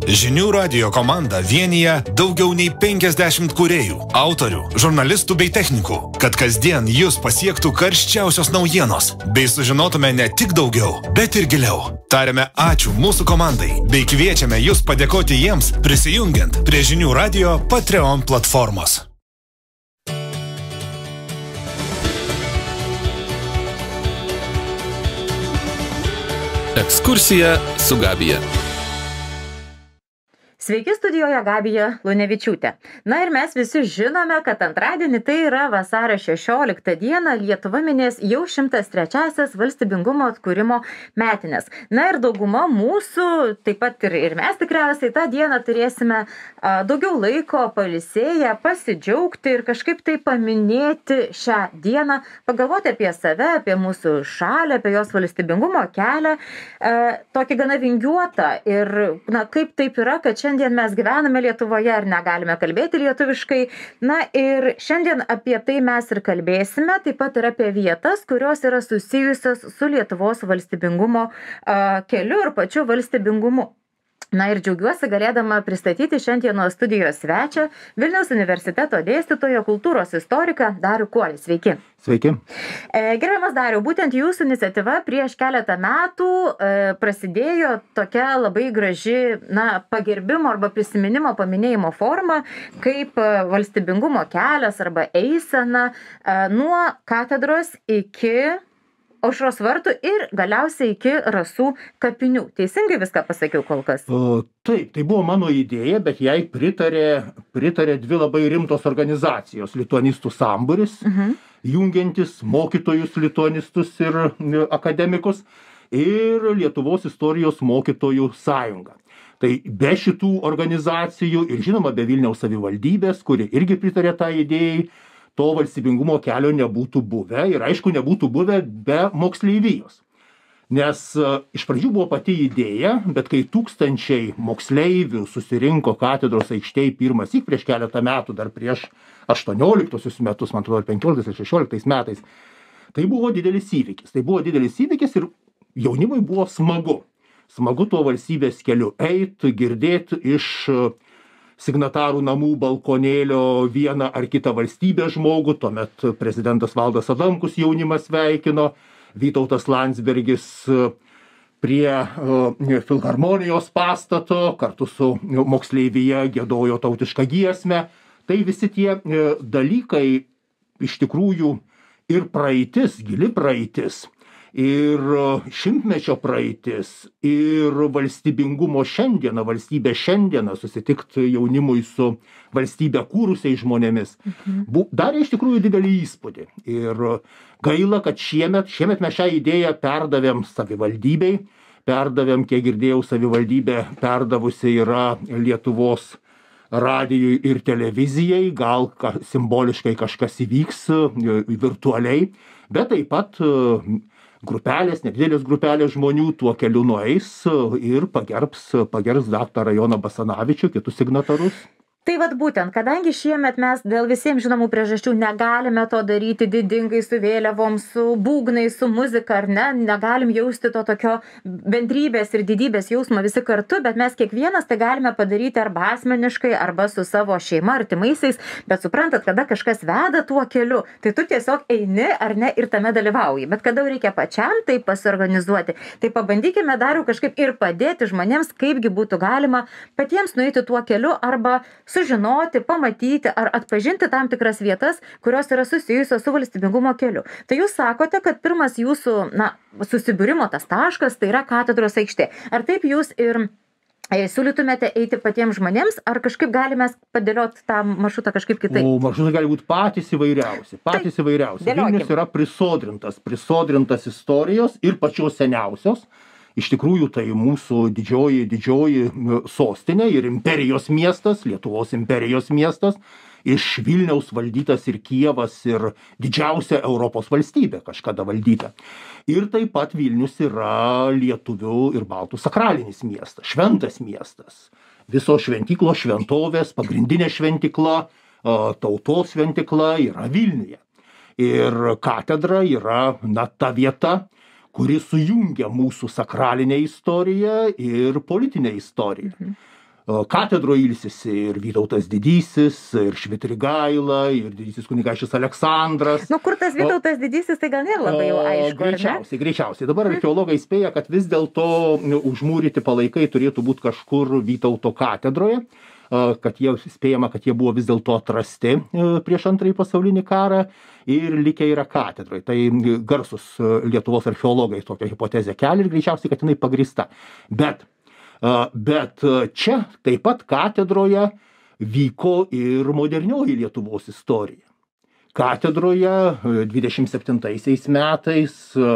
Žinių radijo komanda vienyje daugiau nei 50 kūrėjų, autorių, žurnalistų bei technikų, kad kasdien jūs pasiektų karščiausios naujienos, bei sužinotume ne tik daugiau, bet ir giliau. Tariame ačiū mūsų komandai, bei kviečiame jūs padėkoti jiems, prisijungiant prie Žinių radijo Patreon platformos. Ekskursija su Gabija. Sveiki, studijoje Gabija Lunevičiūtė. Na ir mes visi žinome, kad antradienį, tai yra vasario 16 dieną, Lietuva minės jau 103-asias valstybingumo atkūrimo metinės. Na ir dauguma mūsų, taip pat ir mes tikriausiai tą dieną turėsime daugiau laiko pailsėję, pasidžiaugti ir kažkaip tai paminėti šią dieną, pagalvoti apie save, apie mūsų šalį, apie jos valstybingumo kelią, tokį gana vingiuotą ir kaip taip yra, kad šiandien mes gyvename Lietuvoje ir negalime kalbėti lietuviškai. Na ir šiandien apie tai mes ir kalbėsime, taip pat ir apie vietas, kurios yra susijusios su Lietuvos valstybingumo keliu ir pačiu valstybingumu. Na ir džiaugiuosi galėdama pristatyti šiandienos studijos svečią, Vilniaus universiteto dėstytoją, kultūros istoriką Darių Kuolį. Sveiki. Sveiki. Gerbiamas Dariau, būtent jūsų iniciatyva prieš keletą metų prasidėjo tokia labai graži pagerbimo arba prisiminimo paminėjimo forma, kaip valstybingumo kelias arba eisena nuo katedros iki Aušros vartų ir galiausiai iki Rasų kapinių. Teisingai viską pasakiau kol kas? Taip, tai buvo mano idėja, bet jai pritarė dvi labai rimtos organizacijos. Lituanistų sambūris, jungiantis mokytojus lituanistus ir akademikus, ir Lietuvos istorijos mokytojų sąjunga. Tai be šitų organizacijų ir žinoma be Vilniaus savivaldybės, kuri irgi pritarė tą idėjai, to valstybingumo kelio nebūtų buvę ir aišku nebūtų buvę be moksleivijos. Nes iš pradžių buvo pati idėja, bet kai tūkstančiai moksleivių susirinko katedros aikštėj pirmąsyk prieš keletą metų, dar prieš 18 metus, man atrodo, 15 ir 16 metais, tai buvo didelis įvykis. Tai buvo didelis įvykis ir jaunimui buvo smagu. Smagu tuo valstybės keliu eiti, girdėti iš signatarų namų balkonėlio vieną ar kitą valstybės žmogų, tuomet prezidentas Valdas Adamkus jaunimą sveikino, Vytautas Landsbergis prie filharmonijos pastato kartu su moksleivija giedojo tautišką giesmę. Tai visi tie dalykai iš tikrųjų ir praeitis, gili praeitis, ir šimtmečio praeitis, ir valstybingumo šiandieną, valstybė šiandieną, susitikti jaunimui su valstybę kūrusiais žmonėmis, darė iš tikrųjų didelį įspūdį. Ir gaila, kad šiemet mes šią idėją perdavėm savivaldybei, kiek girdėjau, savivaldybė perdavusi yra Lietuvos radijui ir televizijai, gal simboliškai kažkas įvyks virtualiai, bet taip pat grupelės, nedidelės grupelės žmonių tuo keliu nueis ir pagerbs daktarą Joną Basanavičių, kitus signatarus. Tai vat būtent, kadangi šiemet mes dėl visiems žinomų priežasčių negalime to daryti didingai su vėliavom, su būgnais, su muzika, ar ne, negalim jausti to tokio bendrybės ir didybės jausmo visi kartu, bet mes kiekvienas tai galime padaryti arba asmeniškai, arba su savo šeima, artimaisiais, bet suprantat, kada kažkas veda tuo keliu, tai tu tiesiog eini, ar ne, ir tame dalyvauji, bet kada reikia pačiam tai pasiorganizuoti, tai pabandykime Dariau kažkaip ir padėti žmonėms, kaipgi būtų galima patiems nueiti tuo keliu, arba sužinoti, pamatyti ar atpažinti tam tikras vietas, kurios yra susijusios su valstybingumo keliu. Tai jūs sakote, kad pirmas jūsų susibūrimo tas taškas tai yra katedros aikštė. Ar taip jūs ir siūlytumėte eiti patiems žmonėms, ar kažkaip galime padėlioti tą maršrutą kažkaip kitaip? Maršrutai gali būti patys įvairiausi. Vilnius yra prisodrintas istorijos ir pačios seniausios. Iš tikrųjų, tai mūsų didžioji sostinė ir imperijos miestas, Lietuvos imperijos miestas, iš Vilniaus valdytas ir Kijevas ir didžiausia Europos valstybė kažkada valdyta. Ir taip pat Vilnius yra lietuvių ir baltų sakralinis miestas, šventas miestas. Visos šventyklos, šventovės, pagrindinė šventykla, tautos šventykla yra Vilniuje. Ir katedra yra ta vieta, kuri sujungia mūsų sakralinę istoriją ir politinę istoriją. katedroje ilsisi ir Vytautas Didysis, ir Švitrigaila, ir didysis kunigaikštis Aleksandras. Nu, kur tas Vytautas Didysis, tai gal nėra labai jau aišku. Greičiausiai. Dabar archeologai spėja, kad vis dėlto užmūryti palaikai turėtų būti kažkur Vytauto katedroje, kad jie spėjama, kad jie buvo vis dėlto atrasti prieš Antrąjį pasaulinį karą ir likę yra katedroje. Tai garsus Lietuvos archeologai tokią hipotezę kelia ir greičiausiai, kad jinai pagrįsta. Bet čia taip pat katedroje vyko ir modernioji Lietuvos istorija. Katedroje 27 metais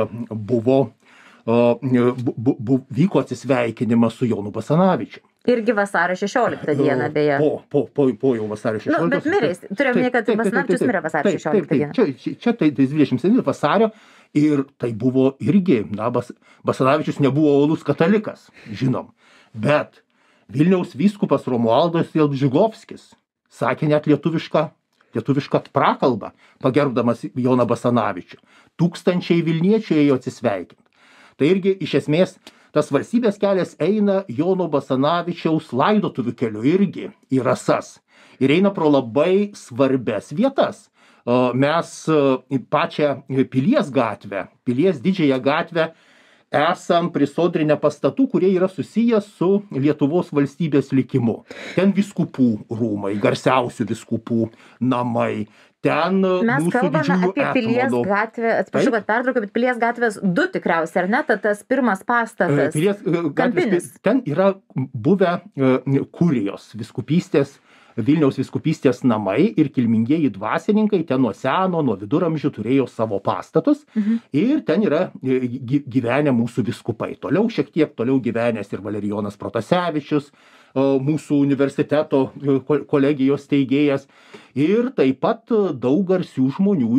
vyko atsisveikinimas su Jonu Basanavičiumi. Irgi vasario 16 dieną, beje. Po jau vasario 16. Nu, bet mirė, turėjau minėti, kad Basanavičius mirė vasario 16 dieną. Čia tai 27 vasario ir tai buvo irgi, Basanavičius nebuvo uolus katalikas, žinom, bet Vilniaus vyskupas Romualdas Jalbžykovskis sakė net lietuvišką prakalbą, pagerbdamas Joną Basanavičių. Tūkstančiai Vilniečių ėjo atsisveikinti. Tai irgi iš esmės tas valstybės kelias eina Jono Basanavičiaus laidotuvių keliu irgi į Rasas. Ir eina pro labai svarbias vietas. Mes pačią Pilies gatvę, Pilies didžiąją gatvę esam prisodrinę pastatų, kurie yra susiję su Lietuvos valstybės likimu. Ten vyskupų rūmai, garsiausių vyskupų namai. Ten mes kalbame apie Pilies gatvę, atsiprašau, kad pertraukiau, bet Pilies gatvės 2 tikriausiai, ar ne, tas pirmas pastatas, kampinis. Ten yra buvę kurijos vyskupystės, Vilniaus vyskupystės namai ir kilmingieji dvasininkai ten nuo seno, nuo viduramžių turėjo savo pastatus ir ten yra gyvenę mūsų vyskupai. Toliau šiek tiek toliau gyvenęs ir Valerijonas Protasevičius, mūsų universiteto kolegijos steigėjas ir taip pat daug garsių žmonių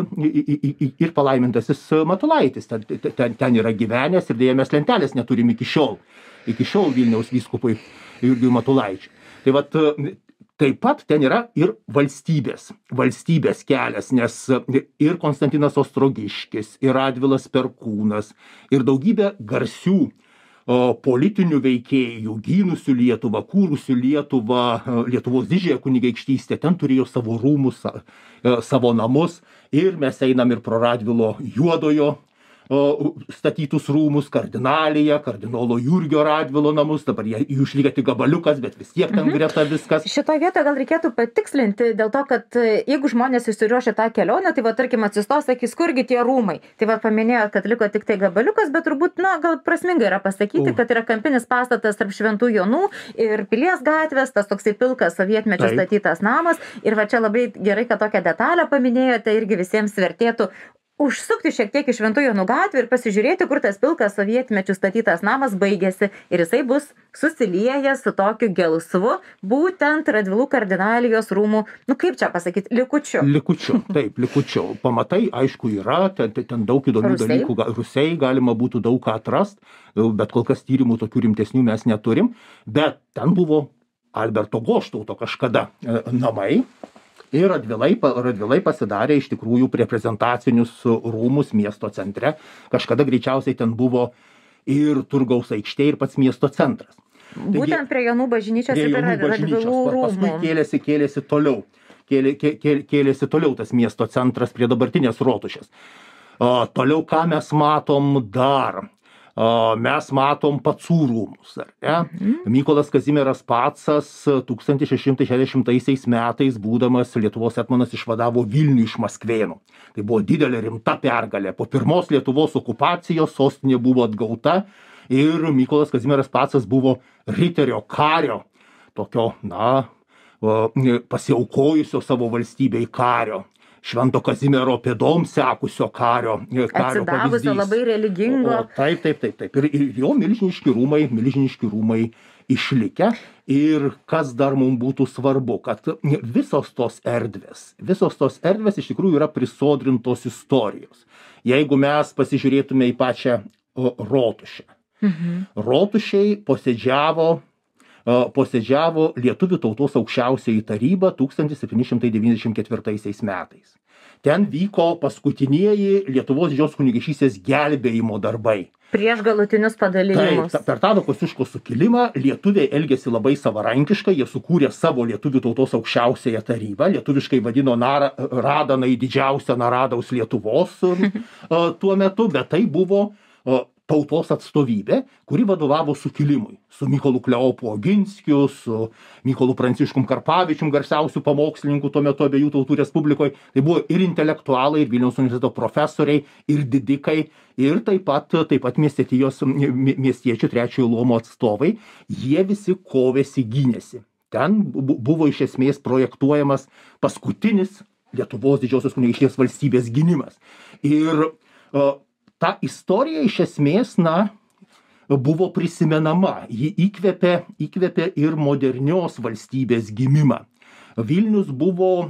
ir palaimintasis Matulaitis ten yra gyvenęs ir dėja mes lentelės neturim iki šiol Vilniaus vyskupui Jurgiui Matulaičiui. Tai vat taip pat ten yra ir valstybės kelias, nes ir Konstantinas Ostrogiškis, ir Radvilas Perkūnas, ir daugybė garsių politinių veikėjų, gynusių Lietuvą, kūrusių Lietuvą, Lietuvos didžiąją kunigaikštystę, ten turėjo savo rūmus, savo namus ir mes einam ir pro Radvilo Juodojo statytus rūmus, kardinaliją, kardinolo Jurgio Radvilo namus, dabar jų išlieka tik gabaliukas, bet vis tiek ten greta viskas. Šitoje vietoje gal reikėtų patikslinti, dėl to, kad jeigu žmonės susiruošia tą kelionę, tai va, tarkim, atsistos, sakys, kurgi tie rūmai. Tai va, paminėjo, kad liko tik tai gabaliukas, bet turbūt, gal prasminga yra pasakyti, kad yra kampinis pastatas tarp Šventų Jonų ir Pilies gatvės, tas toksai pilkas sovietmečiu statytas namas. Ir va, čia labai gerai, kad tokią detalę paminėjote, irgi visiems vertėtų užsukti šiek tiek į Šventų Jonų gatvę ir pasižiūrėti, kur tas pilkas sovietmečiu statytas namas baigėsi ir jisai bus susiliejęs su tokiu gelsvu, būtent Radvilų kardinalijos rūmų, kaip čia pasakyti, likučiu. Likučiu. Pamatai, aišku, yra, ten daug įdomių dalykų, Rusiai galima būtų daug ką atrast, bet kol kas tyrimų tokių rimtesnių mes neturim, bet ten buvo Alberto Goštauto kažkada namai. Ir Radvilai pasidarė iš tikrųjų reprezentacinius rūmus miesto centre. Kažkada greičiausiai ten buvo ir Turgaus aikštė, ir pats miesto centras. Būtent prie Jonų bažnyčios ir prie Radvilų rūmų. Paskui kėlėsi toliau tas miesto centras prie dabartinės rotušės. Toliau ką mes matom dar? Mes matom Pacų rūmus. Mykolas Kazimieras Pacas 1660 metais, būdamas Lietuvos etmonas, išvadavo Vilnių iš Maskvėnų. Tai buvo didelė rimta pergalė. Po pirmos Lietuvos okupacijos sostinė buvo atgauta ir Mykolas Kazimieras Pacas buvo riterio kario, tokio, pasiaukojusio savo valstybei kario. Švento Kazimiero pėdom sekusio kario atsidavusio, labai religingo. Taip. Ir jo milžiniški rūmai išlikę. Ir kas dar mums būtų svarbu, kad visos tos erdvės iš tikrųjų yra prisodrintos istorijos. Jeigu mes pasižiūrėtume į pačią rotušę. Rotušėj posėdžiavo Lietuvių tautos aukščiausioji taryba 1794 metais. ten vyko paskutinieji Lietuvos Didžiosios kunigaikštystės gelbėjimo darbai. Prieš galutinius padalijimus. Taip, per Tado Kosciuškos sukilimą lietuviai elgėsi labai savarankiškai, jie sukūrė savo lietuvių tautos aukščiausiąją tarybą, lietuviškai vadino Radanai didžiausią Naradaus Lietuvos tuo metu, bet tai buvo tautos atstovybė, kuri vadovavo sukilimui. Su Mykolu Kleopu Oginskiu, su Mykolu Pranciškum Karpavičium, garsiausių pamokslininkų tuo metu abiejų tautų respublikoje. Tai buvo ir intelektualai, ir Vilniaus universiteto profesoriai, ir didikai, ir taip pat miestiečių trečiojo luomo atstovai. Jie visi kovėsi, gynėsi. Ten buvo iš esmės projektuojamas paskutinis Lietuvos Didžiosios kunigaikštystės valstybės gynimas. Ir ta istorija iš esmės, buvo prisimenama. Ji įkvėpė ir modernios valstybės gimimą. Vilnius buvo,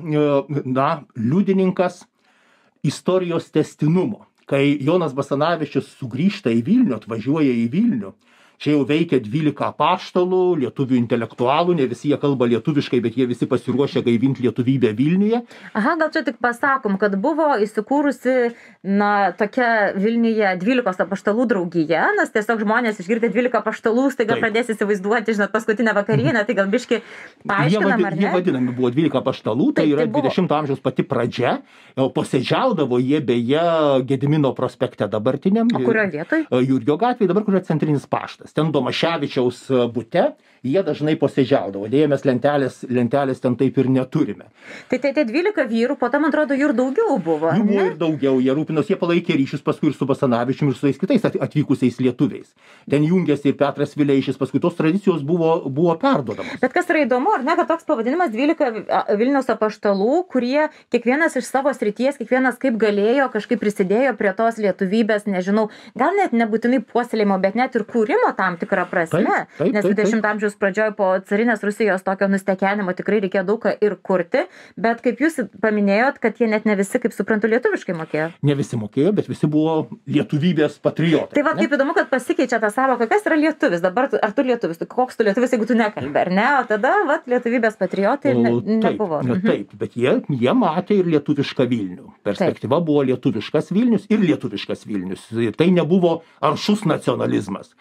liudininkas istorijos tęstinumo. Kai Jonas Basanavičius sugrįžta į Vilnių, atvažiuoja į Vilnių, čia jau veikia 12 apaštalų, lietuvių intelektualų, ne visi jie kalba lietuviškai, bet jie visi pasiruošę gaivinti lietuvybę Vilniuje. Aha, gal čia tik pasakom, kad buvo įsikūrusi, tokia Vilniuje 12 apaštalų draugija, nes tiesiog žmonės išgirdę 12 apaštalų, staiga pradės įsivaizduoti, paskutinę vakarienę, tai gal biški paaiškinam, ar ne? Jie vadinami buvo 12 apaštalų, tai yra 20 amžiaus pati pradžia, posėdžiaudavo jie beje Gedimino prospekte dabartiniam. O kurioje vietoje? Jurgio gatvėje, dabar kur yra centrinis paštas. Ten Domaševičiaus bute, jie dažnai posėdžiaudavo. Dėja, mes lentelės ten taip ir neturime. Tai 12 vyrų, po to, man atrodo, jų ir daugiau buvo. Jų buvo ir daugiau, jie rūpinos, jie palaikė ryšius paskui ir su Basanavičiumi, ir su tais kitais atvykusiais lietuviais. Ten jungiasi ir Petras Vileišis, paskui tos tradicijos buvo perduodamos. Bet kas yra įdomu, ar ne, kad toks pavadinimas 12 Vilniaus apaštalų, kurie kiekvienas iš savo srities, kiekvienas kaip galėjo, kažkaip prisidėjo prie tos lietuvybės, nežinau, gal net nebūtinai puoselėjimo, bet net ir kūrimo tam tikrą prasme. Nes 20 amžiaus pradžioje po carinės Rusijos tokio nustekenimo tikrai reikėjo daug ką ir kurti, bet kaip jūs paminėjot, kad jie net ne visi, kaip suprantu, lietuviškai mokėjo. Ne visi mokėjo, bet visi buvo lietuvybės patriotai. Tai kaip įdomu, kad pasikeičia ta savoka, kas yra lietuvis. Dabar ar tu lietuvis, koks tu lietuvis, jeigu tu nekalbi, ar ne? O tada lietuvybės patriotai nebuvo. Taip, bet jie matė ir lietuvišką Vilnių. Perspektyva buvo lietuviškas Vilnius ir lietuviškas Vilnius. Tai nebuvo aršus nacionalizmas.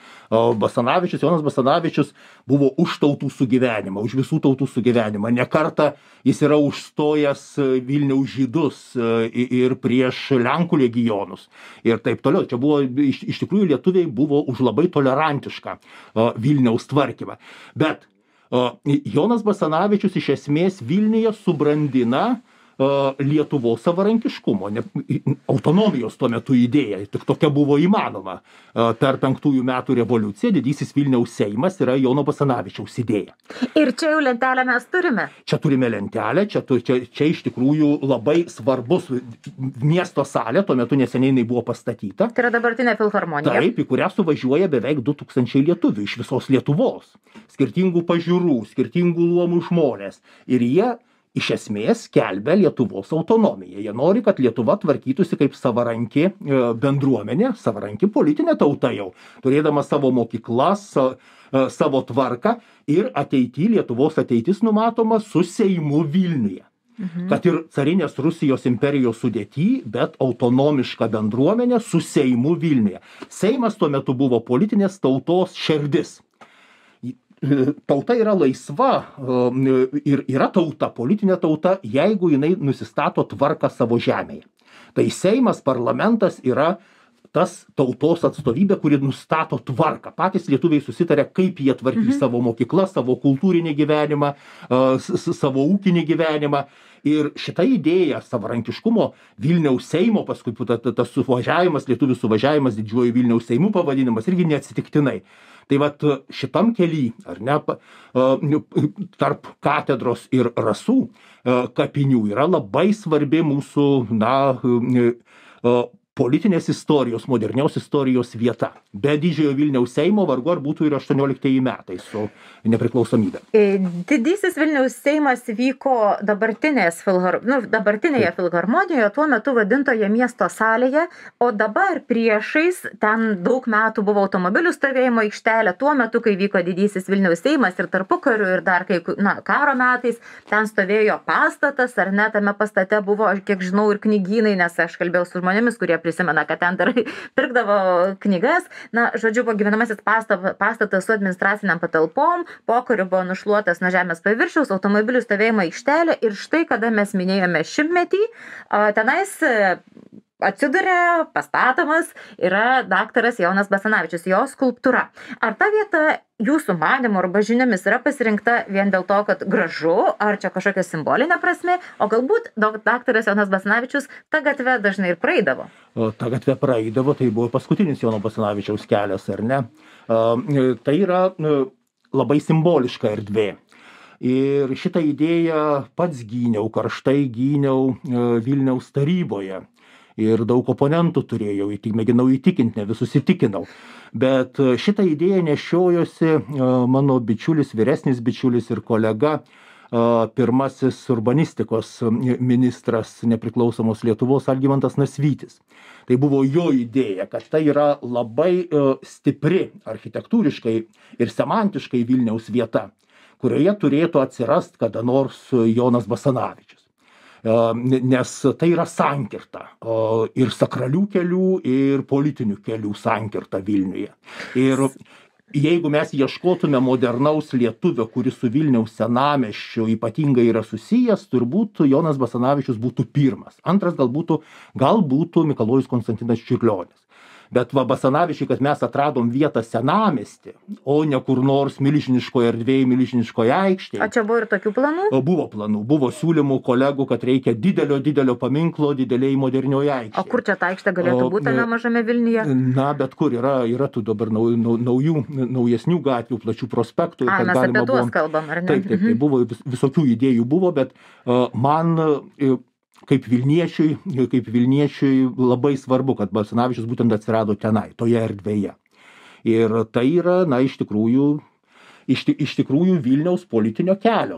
Jonas Basanavičius buvo už tautų sugyvenimą, už visų tautų sugyvenimą. Ne kartą jis yra užstojęs Vilniaus žydus ir prieš Lenkų legionus ir taip toliau. Čia buvo, iš tikrųjų, lietuviai buvo už labai tolerantišką Vilniaus tvarkymą. Bet Jonas Basanavičius iš esmės Vilniuje subrandina Lietuvos savarankiškumo, autonomijos tuo metu idėja. Tik tokia buvo įmanoma. Per 5 metų revoliuciją didysis Vilniaus Seimas yra Jono Basanavičiaus idėja. Ir čia jau lentelę mes turime. Čia turime lentelę, čia iš tikrųjų labai svarbus miesto salė, tuo metu neseniai jinai buvo pastatyta. Tai yra dabartinė filharmonija. Taip, į kurią suvažiuoja beveik 2000 lietuvių iš visos Lietuvos. Skirtingų pažiūrų, skirtingų luomų žmonės. Ir jie iš esmės skelbia Lietuvos autonomiją. Jie nori, kad Lietuva tvarkytųsi kaip savaranki bendruomenė, savaranki politinė tauta jau, turėdama savo mokyklas, savo tvarką ir Lietuvos ateitis numatoma su Seimu Vilniuje. Kad ir carinės Rusijos imperijos sudėty, bet autonomiška bendruomenė su Seimu Vilniuje. Seimas tuo metu buvo politinės tautos širdis. Tauta yra laisva ir yra tauta, politinė tauta, jeigu jinai nusistato tvarką savo žemėje. Tai Seimas, parlamentas yra tas tautos atstovybė, kuri nustato tvarką. Patys lietuviai susitarė, kaip jie tvarkys savo mokyklą, savo kultūrinį gyvenimą, savo ūkinį gyvenimą. Ir šita idėja savarankiškumo Vilniaus Seimo, paskui tas suvažiavimas, lietuvių suvažiavimas, didžiuoju Vilniaus Seimu pavadinimas, irgi neatsitiktinai. Tai vat šitam kely, ar ne, tarp katedros ir rasų kapinių yra labai svarbi mūsų, politinės istorijos, modernios istorijos vieta. Be didžiojo Vilniaus Seimo vargu ar būtų ir 18 metai su nepriklausomybė. Didysis Vilniaus Seimas vyko dabartinėje filharmonijoje, tuo metu vadintoje miesto salėje, o dabar priešais ten daug metų buvo automobilių stovėjimo aikštelė, tuo metu, kai vyko didysis Vilniaus Seimas ir tarpukariu ir dar karo metais, ten stovėjo pastatas, ar ne, tame pastate buvo, kiek žinau, ir knygynai, nes aš kalbėjau su žmonėmis, kurie prisimena, kad ten dar pirkdavo knygas. Na, žodžiu, buvo gyvenamasis pastatas su administraciniam patalpom, pokariu buvo nušluotas nuo žemės paviršiaus, automobilių stovėjimo aikštelė ir štai, kada mes minėjome 100-metį, tenais atsiduria, pastatomas yra daktaras Jonas Basanavičius, jo skulptūra. Ar ta vieta jūsų manymu arba žiniomis yra pasirinkta vien dėl to, kad gražu, ar čia kažkokia simbolinė prasme, o galbūt daktaras Jonas Basanavičius tą gatvę dažnai ir praeidavo? Ta gatvė praeidavo, tai buvo paskutinis Jono Basanavičiaus kelias, ar ne? Tai yra labai simboliška erdvė. Ir šitą idėją pats karštai gyniau Vilniaus taryboje. Ir daug oponentų turėjau, mėginau įtikinti, ne visus įtikinau. Bet šitą idėją nešiojosi mano bičiulis, vyresnis bičiulis ir kolega, pirmasis urbanistikos ministras nepriklausomos Lietuvos Algimantas Nasvytis. Tai buvo jo idėja, kad tai yra labai stipri architektūriškai ir semantiškai Vilniaus vieta, kurioje turėtų atsirasti kada nors Jonas Basanavičius. Nes tai yra sankirta ir sakralių kelių, ir politinių kelių sankirta Vilniuje. Ir jeigu mes ieškotume modernaus lietuvio, kuris su Vilniaus senamiesčiu ypatingai yra susijęs, turbūt Jonas Basanavičius būtų pirmas. Antras gal būtų Mikalojus Konstantinas Čiurlionis. Bet Basanavičiui, kad mes atradom vietą senamiestį, o ne kur nors milžiniškoje erdvėje, milžiniškoje aikštėje. O čia buvo ir tokių planų? Buvo planų. Buvo siūlymų kolegų, kad reikia didelio paminklo dideliai modernioje aikštėje. O kur čia ta aikštė galėtų būti tame mažame Vilniuje? Na, bet kur yra tų dabar naujesnių gatvių, plačių prospektų. Mes apie tuos kalbam, ar ne? Taip, buvo visokių idėjų buvo, bet man kaip Vilniečiui labai svarbu, kad Basanavičius būtent atsirado tenai, toje erdvėje. Ir tai yra, iš tikrųjų Vilniaus politinio kelio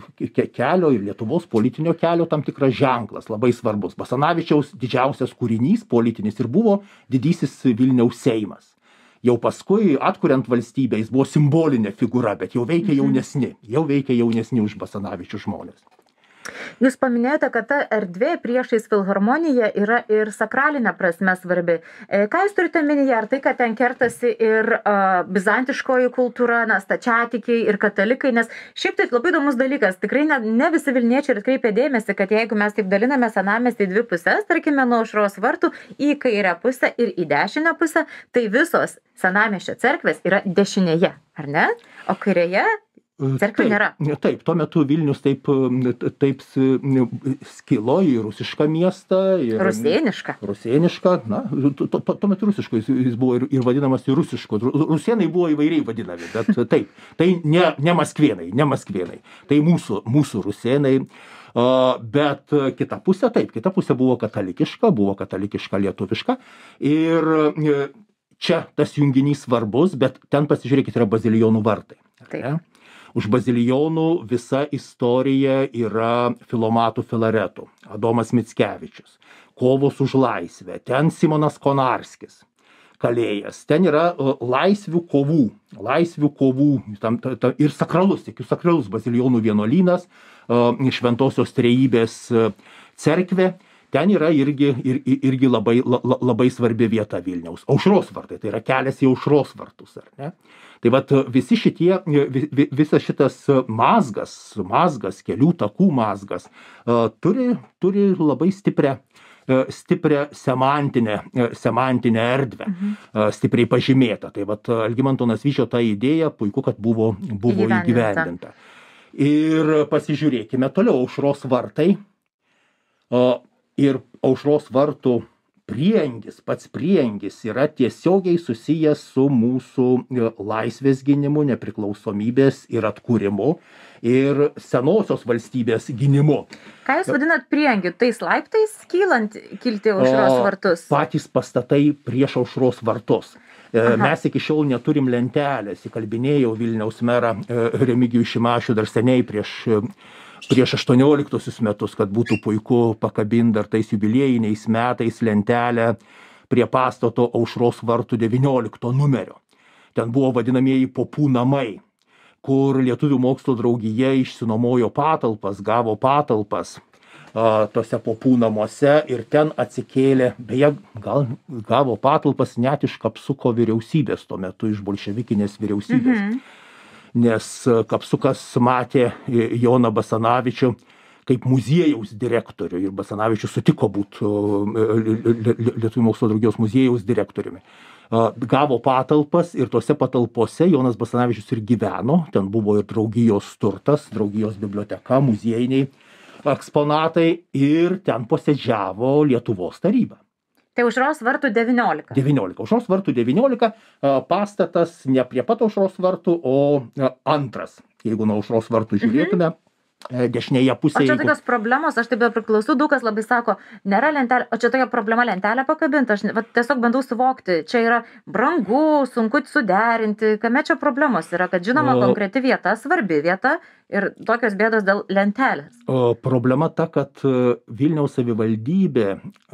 ir Lietuvos politinio kelio tam tikras ženklas, labai svarbus. Basanavičiaus didžiausias kūrinys politinis ir buvo didysis Vilniaus Seimas. Jau paskui, atkuriant valstybę, jis buvo simbolinė figūra, bet jau veikia jaunesni už Basanavičių žmonės. Jūs paminėjote, kad ta erdvė priešais filharmoniją yra ir sakralinė prasme svarbi. Ką jūs turite minyje? Ar tai, kad ten kertasi ir bizantiškoji kultūra, stačiatikiai ir katalikai? Nes šiaip tai labai įdomus dalykas. Tikrai ne visi Vilniečiai atkreipia dėmesį, kad jeigu mes taip daliname senamiestį į dvi pusės, tarkime nuo Aušros vartų į kairę pusę ir į dešinę pusę, tai visos senamiesčio cerkvės yra dešinėje, ar ne? O kairėje cerkvių nėra. Taip, tuo metu Vilnius taip skilo į rusišką miestą. Rusėnišką, tuo metu rusiško, jis buvo ir vadinamas ir rusiško. Rusėnai buvo įvairiai vadinami, bet taip, tai ne maskvėnai, tai mūsų rusėnai. Bet kita pusė buvo katalikiška lietuviška. Ir čia tas junginys svarbus, bet ten pasižiūrėkit yra bazilijonų vartai. Taip. Už bazilijonų visa istorija yra Filomatų Filaretų, Adomas Mickevičius, kovos už laisvę, ten Simonas Konarskis kalėjęs, ten yra laisvių kovų ir sakralus bazilijonų vienuolynas, Šventosios Trejybės cerkvė. Ten yra irgi labai svarbi vieta Vilniaus. Aušros vartai, tai yra kelias į Aušros vartus, ar ne? Tai vat visas šitas mazgas, kelių takų mazgas, turi labai stiprią semantinę erdvę, stipriai pažymėta. Tai vat Algimanto Nasvyčio ta idėja puiku, kad buvo įgyvendinta. Ir pasižiūrėkime toliau, Aušros vartai ir Aušros vartų pats Prieangis yra tiesiogiai susijęs su mūsų laisvės gynimu, nepriklausomybės ir atkūrimu ir senosios valstybės gynimu. Ką jūs vadinat Prieangiu? Tais laiptais kilti aušros vartus? Patys pastatai prieš aušros vartus. Mes iki šiol neturim lentelės. Įkalbinėjau Vilniaus merą Remigijų Šimašių dar seniai prieš 18 metus, kad būtų puiku pakabinti dar tais jubiliejiniais metais lentelę prie pastato aušros vartų 19 numerio. Ten buvo vadinamieji popų namai, kur Lietuvių mokslo draugija išsinuomojo patalpas, gavo patalpas tose popų namuose ir ten atsikėlė, beje, gal gavo patalpas net iš Kapsuko vyriausybės tuo metu, iš bolševikinės vyriausybės. Nes Kapsukas matė Joną Basanavičių kaip muziejaus direktorių ir Basanavičius sutiko būti Lietuvių mokslo draugijos muziejaus direktoriumi. Gavo patalpas ir tose patalpose Jonas Basanavičius ir gyveno, ten buvo ir draugijos turtas, draugijos biblioteka, muziejiniai eksponatai ir ten posėdžiavo Lietuvos taryba. Tai aušros vartų 19. 19. Aušros vartų 19 pastatas ne prie pat aušros vartų, o antras. Jeigu nuo aušros vartų žiūrėtume, dešinėje pusėje. O čia tokios problemos, aš taip priklausau, daug kas labai sako, nėra lentelė, o čia tokia problema lentelė pakabinta, aš tiesiog bandau suvokti, čia yra brangu, sunku suderinti, kame čia problemos yra, kad žinoma konkreti vieta, svarbi vieta ir tokios bėdos dėl lentelės. Problema ta, kad Vilniaus savivaldybė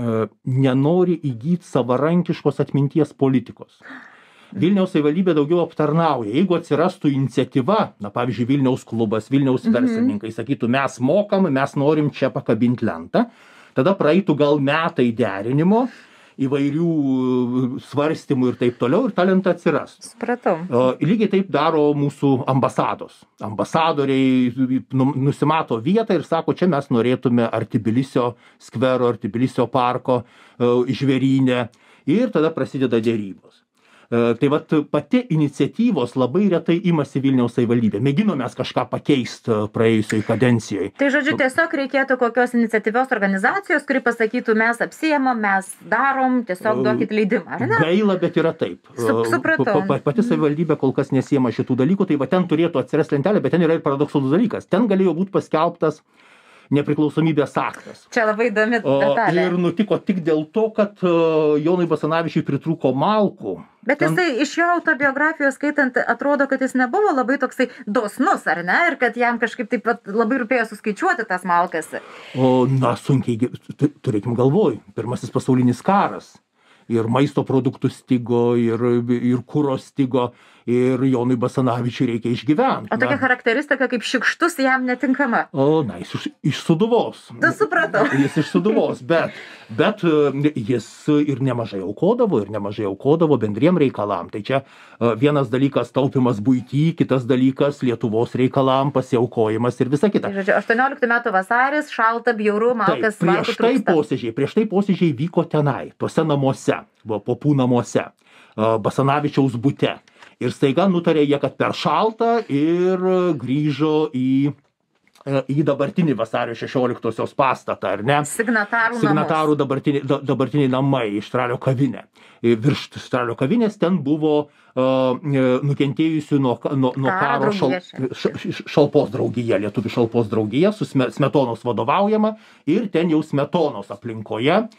nenori įgyti savarankiškos atminties politikos. Vilniaus savivaldybė daugiau aptarnauja. Jeigu atsirastų iniciatyva, pavyzdžiui, Vilniaus klubas, Vilniaus verslininkai sakytų, mes mokam, mes norim čia pakabinti lentą, tada praeitų gal metai derinimo, įvairių svarstymų ir taip toliau, ir ta lenta atsirastų. Supratau. Lygiai taip daro mūsų ambasados. Ambasadoriai nusimato vietą ir sako, čia mes norėtume ar Tbilisio skvero, ar Tbilisio parko žvėryne, ir tada prasideda dėrybos. Tai vat pati iniciatyvos labai retai imasi Vilniaus savivaldybė. Mėgino mes kažką pakeisti praėjusioj kadencijoje. Tai žodžiu, tiesiog reikėtų kokios iniciatyvios organizacijos, kuri pasakytų, mes apsijemam, mes darom, tiesiog duokit leidimą, ar ne? Gaila, bet yra taip. Supratau. Pati savivaldybė kol kas nesiema šitų dalykų, tai va ten turėtų atsirasti lentelė, bet ten yra ir paradoksalus dalykas. Ten galėjo būti paskelbtas nepriklausomybės aktas. Čia labai įdomi detalė. Ir nutiko tik dėl to, kad Jonui Basanavičiui pritrūko malkų. Bet jisai iš jo autobiografijos skaitant, atrodo, kad jis nebuvo labai toksai dosnus, ar ne? Ir kad jam kažkaip taip pat labai rūpėjo suskaičiuoti tas malkas. Sunkiai, turėkim galvoj, Pirmasis pasaulinis karas. Ir maisto produktų stigo, ir kuro stigo, ir Jonui Basanavičiui reikia išgyventi. O tokia charakteristika kaip šykštus jam netinkama? Jis iš Sūduvos. Tu supratau. Jis iš Sūduvos, bet jis ir nemažai aukodavo bendriem reikalam. Tai čia vienas dalykas taupimas buity, kitas dalykas Lietuvos reikalam, pasiaukojimas ir visa kita. Tai žodžiu, 18 metų vasaris, šalta, bjauru, malkas, malkų trūksta. Prieš tai posėdžiai vyko tenai, tuose namuose, popų namuose, Basanavičiaus bute. Ir staiga nutarė jie, kad per šalta, ir grįžo į dabartinį vasario 16-osios pastatą, ar ne? Signatarų dabartiniai namai, Štralio kavinė. Virš Štralio kavinės ten buvo nukentėjusių nuo karo šalpos draugija, Lietuvių šalpos draugija, su Smetonos vadovaujama, ir ten jau Smetonos aplinkoje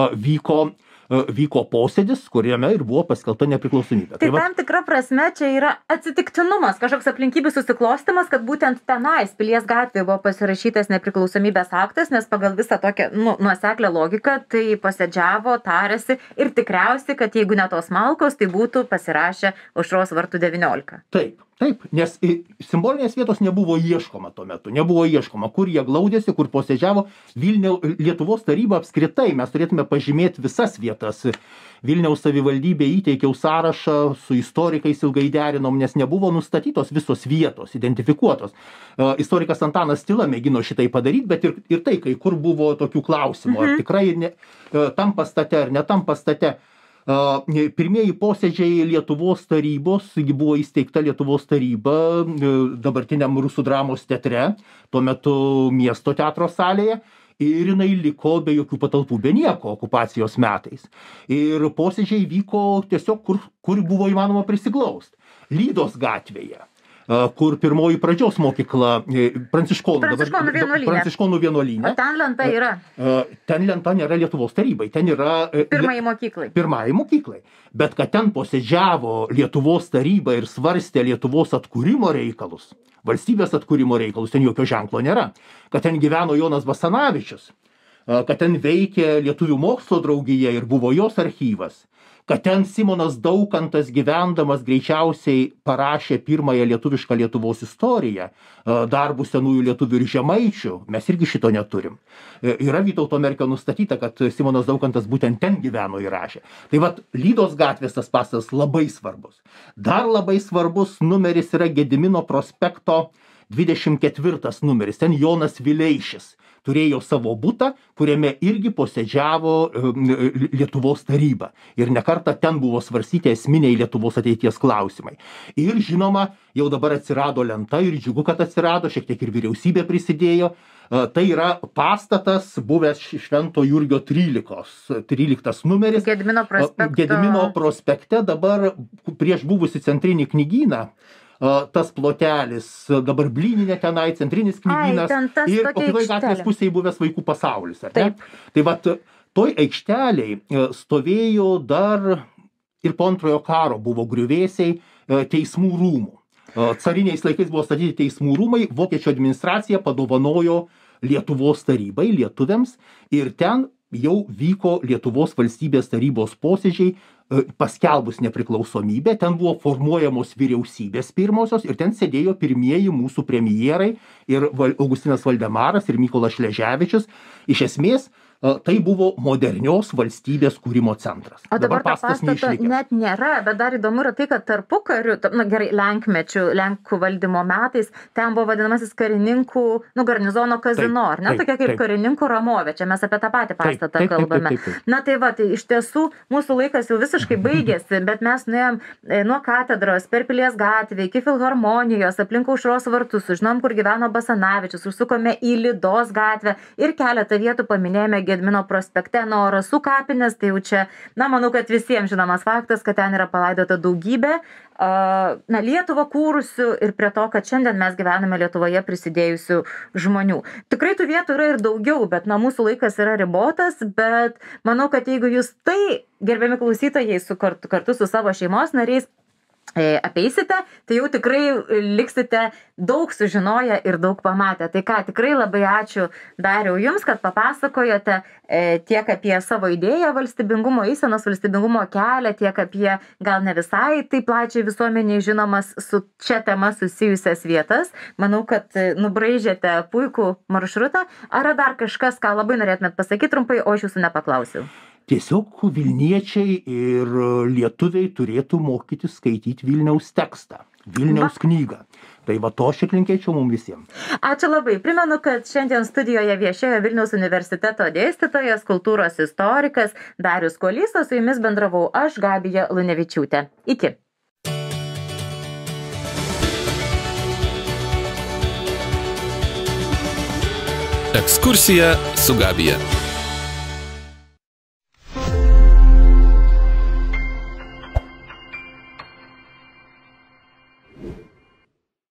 vyko posėdis, kuriame ir buvo paskelbta nepriklausomybė. Tai tam tikra prasme čia yra atsitiktinumas, kažkoks aplinkybių susiklostymas, kad būtent tenais Pilies gatvėje buvo pasirašytas nepriklausomybės aktas, nes pagal visą tokią nuoseklę logiką tai posėdžiavo, tarėsi ir tikriausiai, kad jeigu ne tos malkos, tai būtų pasirašę aušros vartų 19. Taip, nes simbolinės vietos nebuvo ieškoma tuo metu, kur jie glaudėsi, kur posėdžiavo. Lietuvos taryba apskritai, mes turėtume pažymėti visas vietas. Vilniaus savivaldybė įteikiau sąrašą, su istorikais ilgai derinom, nes nebuvo nustatytos visos vietos, identifikuotos. Istorikas Antanas Tyla mėgino šitai padaryti, bet ir tai, kai kur buvo tokių klausimų, ar tikrai tam pastate ar ne tam pastate. Pirmieji posėdžiai Lietuvos tarybos, buvo įsteigta Lietuvos taryba dabartiniam Rusų dramos teatre, tuo metu miesto teatro salėje, ir jinai liko be jokių patalpų, be nieko okupacijos metais. Ir posėdžiai vyko tiesiog, kur buvo įmanoma prisiglaust. Lydos gatvėje, kur pirmoji pradžios mokykla, Pranciškonų vienuolyne. O ten lenta yra? Ten lenta nėra Lietuvos tarybai, ten yra pirmai mokyklai. Bet kad ten posėdžiavo Lietuvos taryba ir svarstė Lietuvos atkūrimo reikalus, valstybės atkūrimo reikalus, ten jokio ženklo nėra. Kad ten gyveno Jonas Basanavičius, kad ten veikė Lietuvių mokslo draugija ir buvo jos archyvas, kad ten Simonas Daukantas gyvendamas greičiausiai parašė pirmąją lietuvišką Lietuvos istoriją, darbų senųjų lietuvių ir žemaičių, mes irgi šito neturim. Yra Vytauto Merkio nustatyta, kad Simonas Daukantas būtent ten gyveno ir rašė. Tai vat, Lydos gatvės tas pastatas labai svarbus. Dar labai svarbus numeris yra Gedimino prospekto 24 numeris, ten Jonas Vileišis turėjo savo butą, kuriame irgi posėdžiavo Lietuvos taryba. Ir nekartą ten buvo svarstyti esminiai Lietuvos ateities klausimai. Ir žinoma, jau dabar atsirado lenta ir džiugu, kad atsirado, šiek tiek ir vyriausybė prisidėjo. Tai yra pastatas buvęs Švento Jurgio 13 numeris. Gedimino prospekte dabar prieš buvusi centrinį knygyną. Tas plotelis, dabar Blyninė tenai, centrinis knygynas ir kitoj gatvės pusėje buvęs vaikų pasaulis. Ar ne? Tai vat, toj aikšteliai stovėjo dar ir po antrojo karo buvo griuvėsiai teismų rūmų. Cariniais laikais buvo statyti teismų rūmai, vokiečių administracija padovanojo Lietuvos tarybai, lietuviams, ir ten jau vyko Lietuvos valstybės tarybos posėdžiai paskelbus nepriklausomybę, ten buvo formuojamos vyriausybės pirmosios ir ten sėdėjo pirmieji mūsų premjerai ir Augustinas Valdemaras ir Mykolas Šleževičius. Iš esmės, tai buvo modernios valstybės kūrimo centras. O dabar to pastato net nėra, bet dar įdomu yra tai, kad tarpukariu, gerai, lenkmečių, Lenkų valdymo metais, ten buvo vadinamasis karininkų, garnizono kazino, ar ne? Tokia kaip karininkų ramovė, čia mes apie tą patį pastatą kalbame. Na tai va, tai iš tiesų mūsų laikas jau visiškai baigėsi, bet mes nuėjom nuo katedros, per Pilies gatvę, iki Filharmonijos, aplink Aušros vartus, sužinom, kur gyveno Basanavičius, užsukome į Lydos gatvę ir keletą vietų paminėjome Gedimino prospekte, nuo Rasų kapinės, tai jau čia, manau, kad visiems žinomas faktas, kad ten yra palaidota daugybė Lietuvą kūrusių ir prie to, kad šiandien mes gyvename Lietuvoje prisidėjusių žmonių. Tikrai tų vietų yra ir daugiau, bet mūsų laikas yra ribotas, bet manau, kad jeigu jūs tai, gerbiami klausytojai, kartu su savo šeimos nariais apeisite, tai jau tikrai liksite daug sužinoję ir daug pamatę. Tai ką, tikrai labai ačiū Dariau jums, kad papasakojote tiek apie savo idėją valstybingumo, eisenos valstybingumo kelią, tiek apie gal ne visai taip plačiai visuomeniai žinomas su čia tema susijusias vietas. Manau, kad nubraižėte puikų maršrutą. Ar dar kažkas, ką labai norėtumėt pasakyti trumpai, o aš jūsų nepaklausiu? Tiesiog Vilniečiai ir lietuviai turėtų mokytis skaityti Vilniaus tekstą, Vilniaus knygą. Tai va to aš ir linkėčiau mums visiems. Ačiū labai. Primenu, kad šiandien studijoje viešėjo Vilniaus universiteto dėstytojas, kultūros istorikas Darius Kuolys, o su jumis bendravau aš, Gabija Lunevičiūtė. Iki. Ekskursija su Gabija.